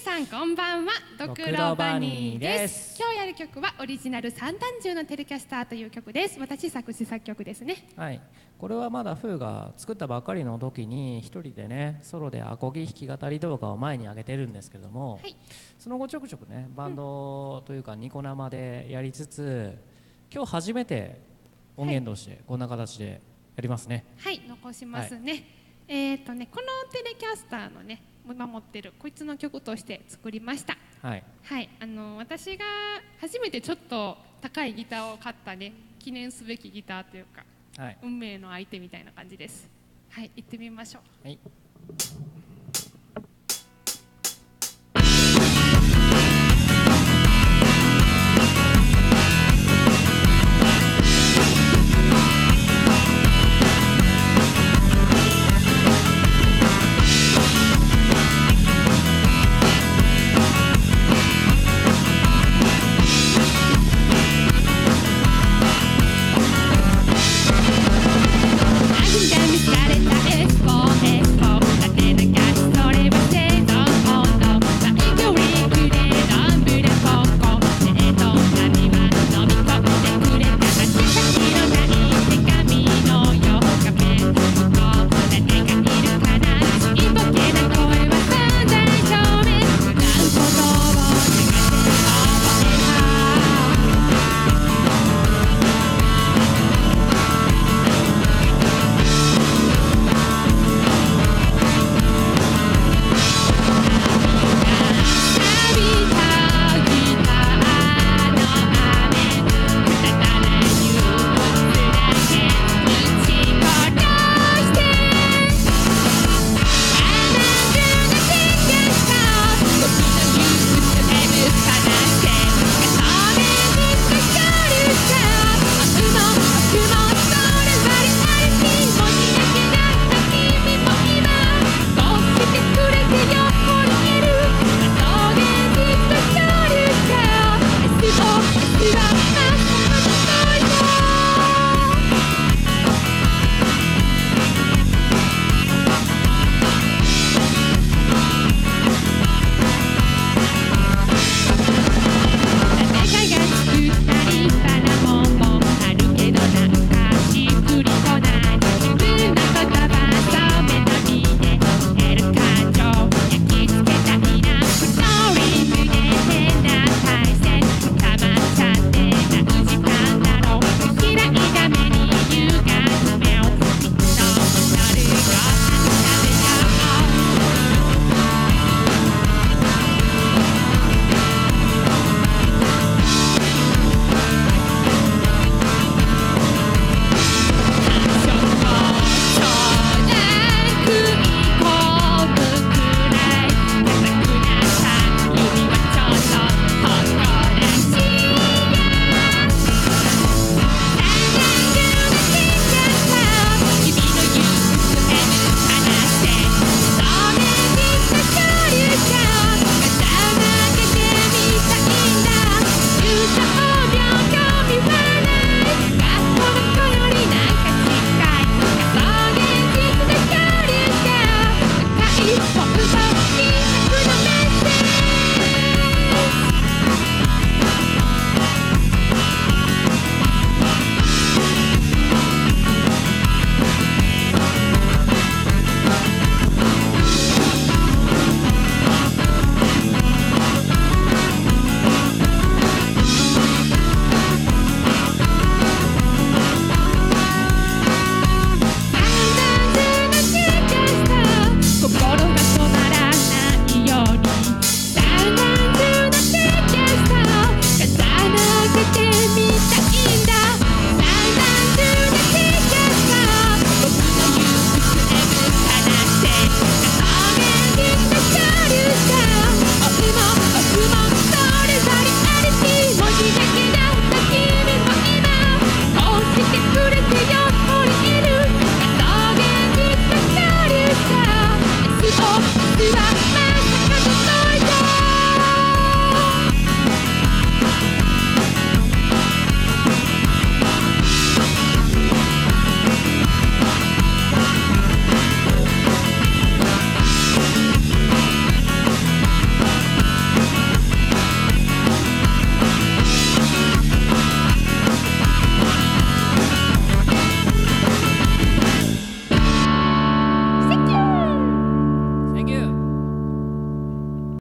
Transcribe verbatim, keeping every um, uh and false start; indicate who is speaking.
Speaker 1: さんこんばんは、ドクロバニーです。
Speaker 2: ドクロバニーです。
Speaker 1: 今日やる曲はオリジナル三段銃のテレキャスターという曲です。私作詞作曲ですね。
Speaker 2: はい、これはまだフーが作ったばっかりの時に一人でねソロでアコギ弾き語り動画を前に上げてるんですけども、
Speaker 1: はい、
Speaker 2: その後ちょくちょくねバンドというかニコ生でやりつつ、今日初めて音源としてこんな形でやりますね。
Speaker 1: はい、残しますね。はい、えっとねこのテレキャスターのね今持ってるこいつの曲として作りました。
Speaker 2: はい、
Speaker 1: はい、あの私が初めてちょっと高いギターを買ったね記念すべきギターというか、
Speaker 2: はい、
Speaker 1: 運命の相手みたいな感じです。はい、行ってみましょう。
Speaker 2: はい。